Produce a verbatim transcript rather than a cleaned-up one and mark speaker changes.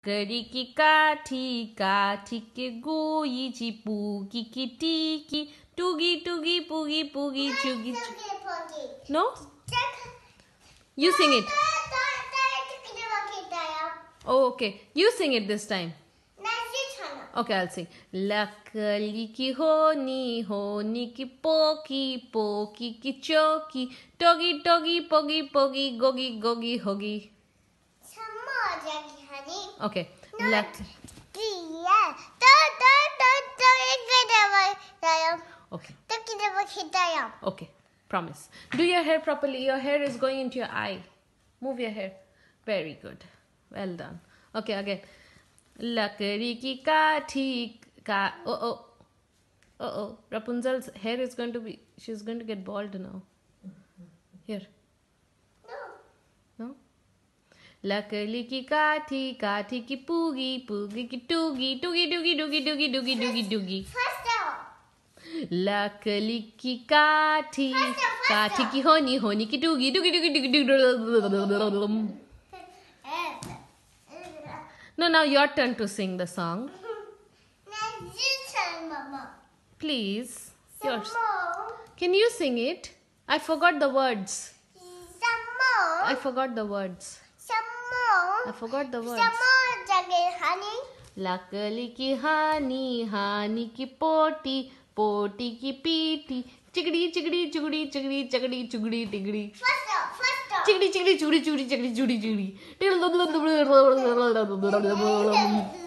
Speaker 1: लकड़ी की काठी काठी के गोई जी पूगी की टीकी टूगी टूगी पूगी पूगी चुगी No? You sing it. Oh, okay. You sing it this time. Okay, I'll sing. लकड़ी की होनी होनी की पोकी पोकी की चौकी टोगी टोगी पोगी पोगी गोगी गोगी होगी. Okay. Lak. Okay. Okay. Promise. Do your hair properly. Your hair is going into your eye. Move your hair. Very good. Well done. Okay, again. लकड़ी की काठी का oh oh oh oh Rapunzel's hair is going to be she's going to get bald now. Here.
Speaker 2: No.
Speaker 1: No? लकड़ी की काठी काठी की पूगी पूगी की टूगी टूगी टूगी टूगी टूगी टूगी टूगी टूगी लकड़ी की काठी काठी की होनी होनी की टूगी टूगी टूगी टूगी टूगी. No, now your turn to sing the song. Please. Yours. Can you sing it? I forgot the words. I forgot the words. I forgot the words. लकड़ी की हानी हानी की पोटी पोटी की पीटी चिकड़ी चिकड़ी चुगड़ी चिकड़ी चकड़ी चुगड़ी टिगड़ी चिकड़ी चिकड़ी चुगड़ी चुगड़ी चिकड़ी चुगड़ी चिगड़ी